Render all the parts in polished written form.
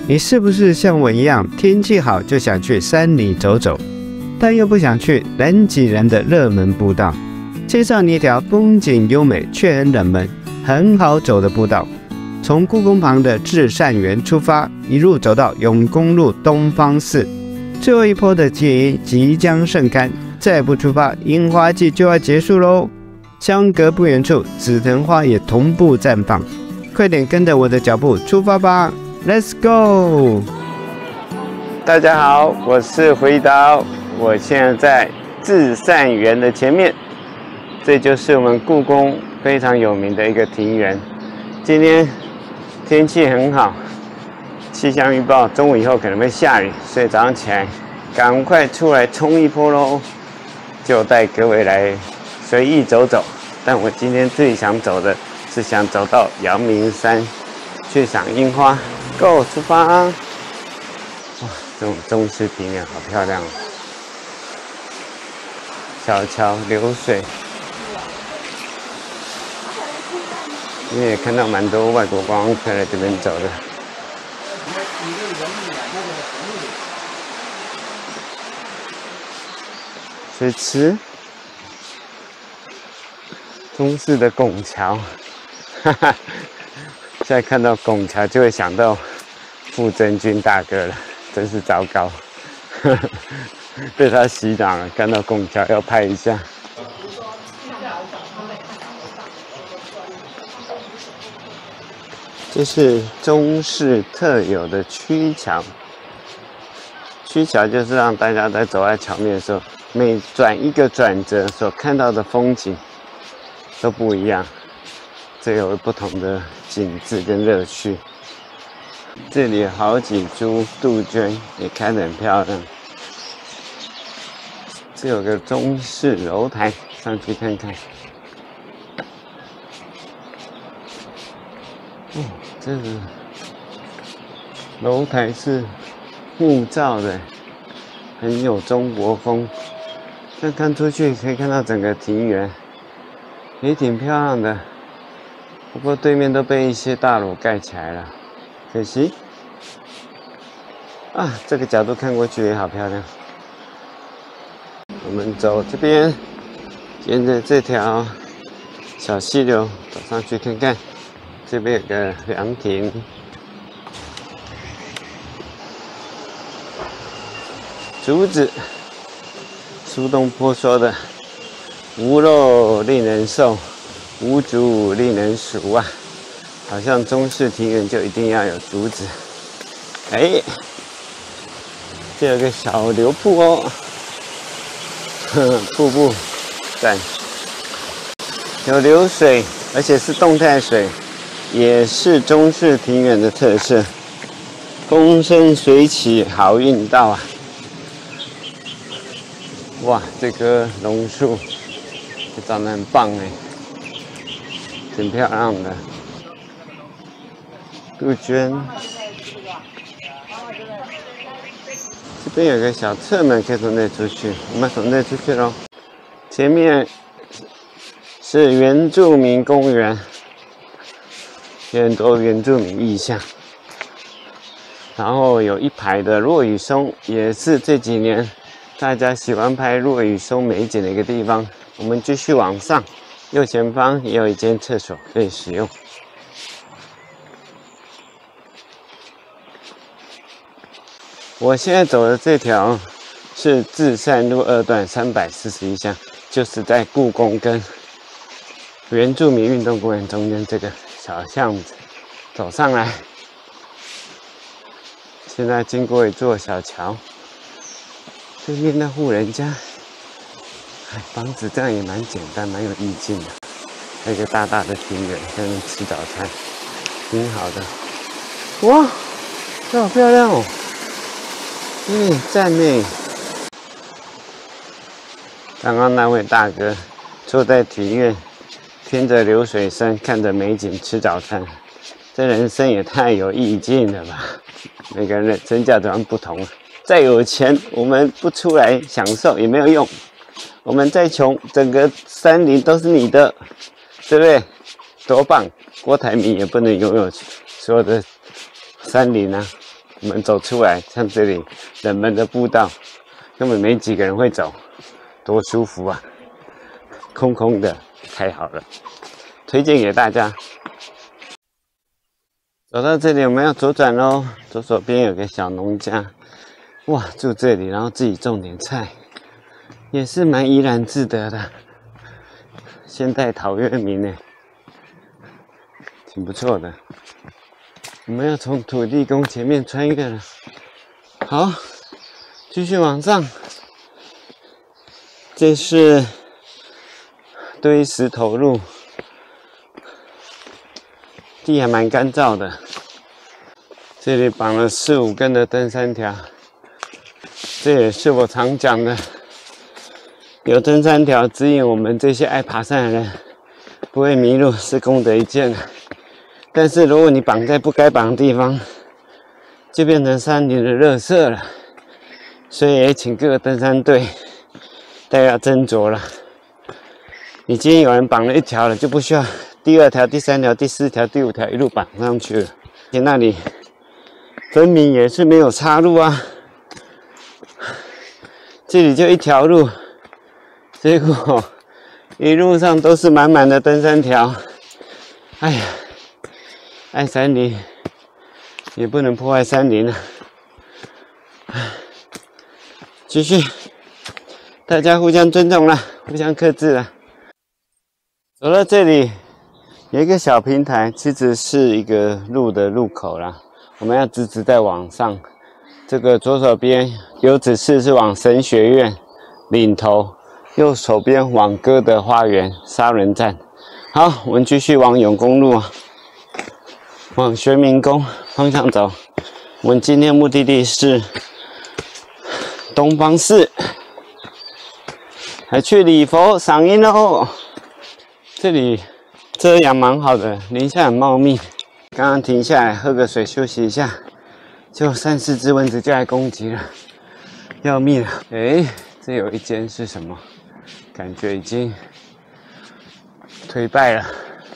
你是不是像我一样，天气好就想去山里走走，但又不想去人挤人的热门步道？介绍你一条风景优美却很冷门、很好走的步道。从故宫旁的至善园出发，一路走到永公路东方寺，最后一波的结即将盛开，再不出发，樱花季就要结束喽。相隔不远处，紫藤花也同步绽放。快点跟着我的脚步出发吧 ！Let's go！ 大家好，我是回刀，我现在在至善园的前面，这就是我们故宫非常有名的一个庭园。今天天气很好，气象预报中午以后可能会下雨，所以早上起来赶快出来冲一波喽！就带各位来随意走走。但我今天最想走的是想走到阳明山去赏樱花。Go 出发！哇，这种中式庭园好漂亮哦！小桥流水。你也看到蛮多外国观光客来这边走的。水池，中式的拱桥，哈哈！现在看到拱桥就会想到傅真君大哥了，真是糟糕，呵呵，被他洗脑了。看到拱桥要拍一下。这是中式特有的曲桥，曲桥就是让大家在走在桥面的时候，每转一个转折所看到的风景都不一样，这有不同的景致跟乐趣。这里有好几株杜鹃也开得很漂亮。这有个中式楼台，上去看看。哦，这个楼台是木造的，很有中国风。但看出去可以看到整个庭园，也挺漂亮的。不过对面都被一些大楼盖起来了，可惜。啊，这个角度看过去也好漂亮。我们走这边，沿着这条小溪流走上去看看。这边有个凉亭，竹子。苏东坡说的“无肉令人瘦，无竹令人熟”啊，好像中式庭园就一定要有竹子。哎，这有个小流瀑哦，瀑布赞，有流水，而且是动态水。也是中式庭园的特色，风生水起，好运到啊！哇，这棵榕树也长得很棒哎，挺漂亮的。杜鹃，这边有个小侧门可以从那出去，我们从那出去咯。前面是原住民公园。有很多原住民意象，然后有一排的落羽松，也是这几年大家喜欢拍落羽松美景的一个地方。我们继续往上，右前方也有一间厕所可以使用。我现在走的这条是至善路2段341巷，就是在故宫跟原住民运动公园中间这个小巷子，走上来，现在经过一座小桥，对面那户人家，房子这样也蛮简单，蛮有意境的。还有一个大大的庭园，在那边吃早餐，挺好的。哇，这好漂亮哦！赞美。刚刚那位大哥坐在庭院。听着流水声，看着美景，吃早餐，这人生也太有意境了吧！每个人的身价当然不同，再有钱，我们不出来享受也没有用；我们再穷，整个山林都是你的，对不对？多棒！郭台铭也不能拥有所有的山林啊！ 我们走出来，像这里冷门的步道，根本没几个人会走，多舒服啊！空空的，太好了，推荐给大家。走到这里，我们要左转喽。左手边有个小农家，哇，住这里，然后自己种点菜，也是蛮怡然自得的。现代陶渊明呢，挺不错的。我们要从土地公前面穿越了，好，继续往上。这是堆石头路，地还蛮干燥的。这里绑了4、5根的登山条，这也是我常讲的，有登山条指引我们这些爱爬山的人不会迷路，是功德一件。但是如果你绑在不该绑的地方，就变成山林的垃圾了。所以也请各个登山队大家要斟酌了。已经有人绑了1条了，就不需要第2条、第3条、第4条、第5条一路绑上去了。而且那里分明也是没有岔路啊，这里就1条路，结果一路上都是满满的登山条。哎呀！爱山林也不能破坏山林啊！继续，大家互相尊重啦，互相克制啦。走到这里，有一个小平台，其实是一个路的入口啦。我们要直直在往上。这个左手边有指示是往神学院领头，右手边往歌德花园沙仑站。好，我们继续往永公路啊。往玄明宫方向走，我们今天目的地是东方寺，还去礼佛赏樱喽。这里遮阳蛮好的，林下很茂密。刚刚停下来喝个水休息一下，就3、4只蚊子就来攻击了，要命了！哎，这有一间是什么？感觉已经颓败了。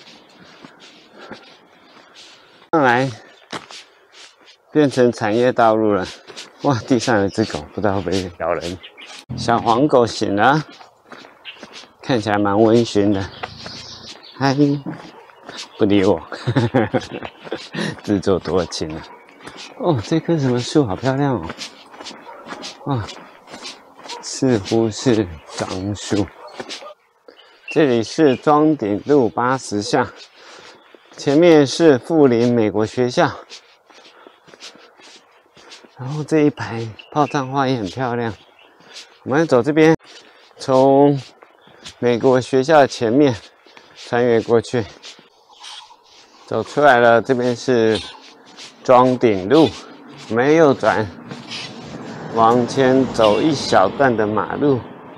上来变成产业道路了，哇！地上有只狗，不知道会不会咬人。小黄狗醒了，看起来蛮温驯的。嗨，不理我，自作多情了。哦，这棵什么树好漂亮哦！哇，似乎是樟树。这里是庄顶路80巷。前面是富林美国学校，然后这一排炮仗花也很漂亮。我们要走这边，从美国学校前面穿越过去，走出来了。这边是庄顶路，我们右转，往前走一小段的马路。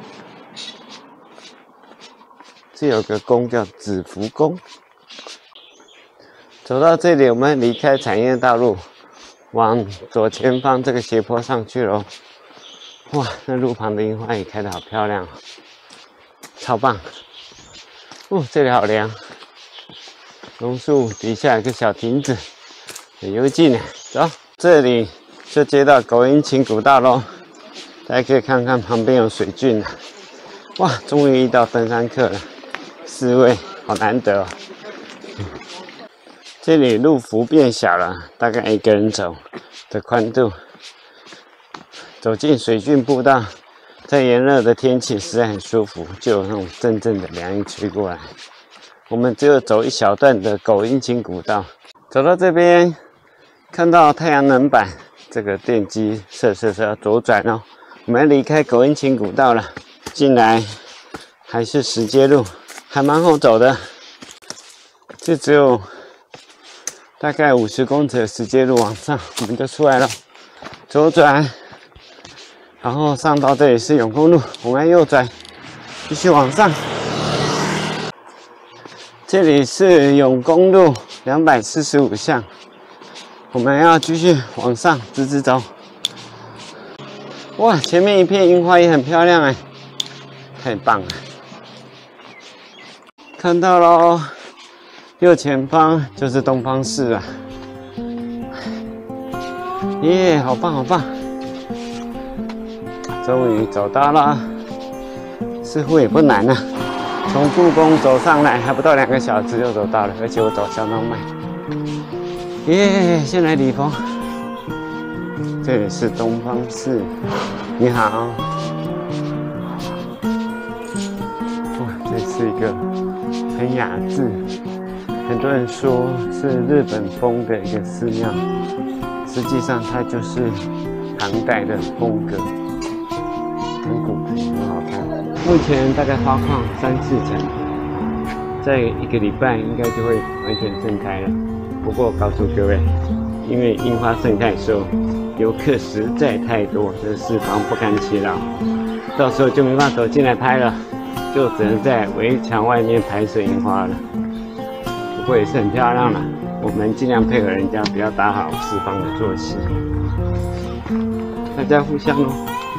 这有个宫叫紫福宫。走到这里，我们离开产业道路，往左前方这个斜坡上去喽。哇，那路旁的樱花也开得好漂亮，超棒！哦，这里好凉。榕树底下有个小亭子，很幽静呢。走，这里就接到狗阴琴古道喽。大家可以看看旁边有水圳啊。哇，终于遇到登山客了，4位，好难得哦。这里路幅变小了，大概1个人走的宽度。走进水圳步道，在炎热的天气实在很舒服，就有那种阵阵的凉意吹过来。我们只有走一小段的狗阴琴古道，走到这边看到太阳能板，这个电机设施是要左转哦。我们要离开狗阴琴古道了，进来还是石阶路，还蛮好走的。这只有大概50公尺的石阶路往上，我们就出来了。左转，然后上到这里是永公路，我们要右转，继续往上。这里是永公路245巷，我们要继续往上，直直走。哇，前面一片樱花也很漂亮哎，太棒了！看到喽。右前方就是东方寺了。 耶，好棒好棒！终于走到了，似乎也不难啊。从故宫走上来还不到2个小时就走到了，而且我走相当慢。耶，先来礼佛。这里是东方寺，你好。哇，这是一个很雅致，很多人说是日本风的一个寺庙，实际上它就是唐代的风格，很古朴，很好看。目前大概花况3、4成，在1个礼拜应该就会完全盛开了。不过告诉各位，因为樱花盛开的时候，游客实在太多，这四方不堪其扰，到时候就没办法走进来拍了，就只能在围墙外面拍摄樱花了。不过也是很漂亮啦，我们尽量配合人家，不要打扰四方的作息，大家互相哦。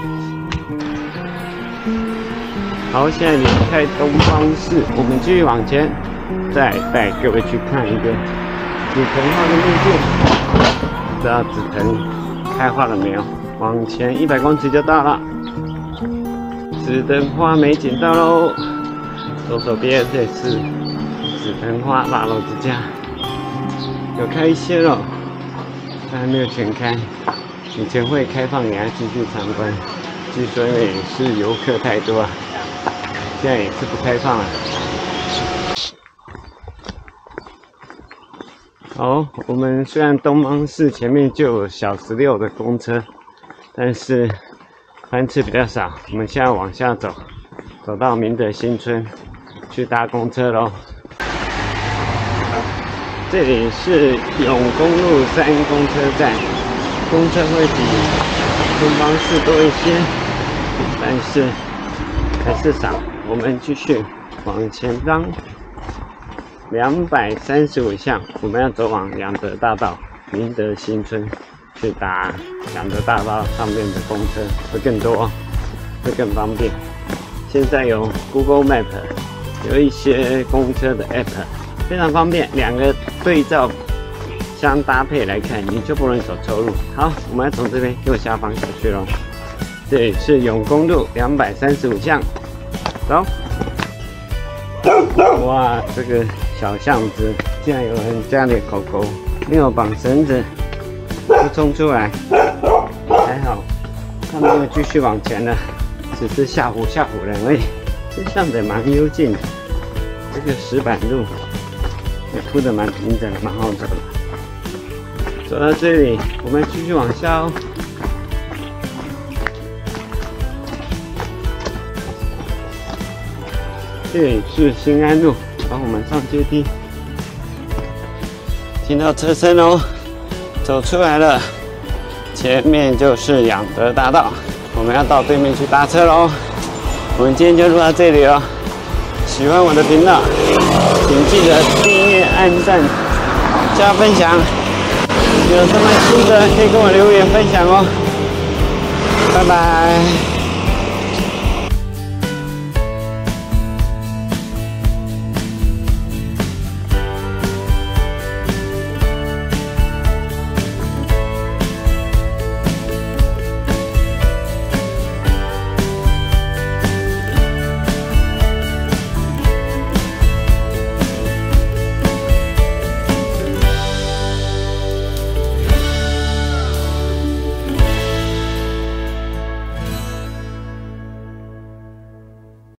好，现在离开东方寺，我们继续往前，再带各位去看一个紫藤花的秘境。不知道紫藤开花了没有？往前100公尺就到了。紫藤花美景到喽！左手边这是紫藤花腊肉之家，有开一些了，但还没有全开。以前会开放给大家继续参观，据说因为是游客太多啊。现在也是不开放了。好，我们虽然东方寺前面就有小16的公车，但是班次比较少。我们现在往下走，走到明德新村去搭公车咯。这里是永公路3公车站，公车会比东方寺多一些，但是还是少。我们继续往前张235巷，我们要走往两德大道、明德新村去搭两德大道上面的公车，会更多，会更方便。现在有 Google Map， 有一些公车的 App， 非常方便，两个对照相搭配来看，你就不容易走错路。好，我们要从这边右下方下去咯。这里是永公路235巷。走！哇，这个小巷子竟然有人家里的狗狗没有绑绳子，就冲出来，还好，他没有继续往前了，只是吓唬人而已。这巷子蛮幽静的，这个石板路也铺得蛮平整的，蛮好走的。走到这里，我们继续往下哦。这里是新安路，帮我们上阶梯。听到车声哦，走出来了，前面就是养德大道，我们要到对面去搭车喽。我们今天就录到这里了，喜欢我的频道，请记得订阅、按赞、加分享。有什么心得可以跟我留言分享哦。拜拜。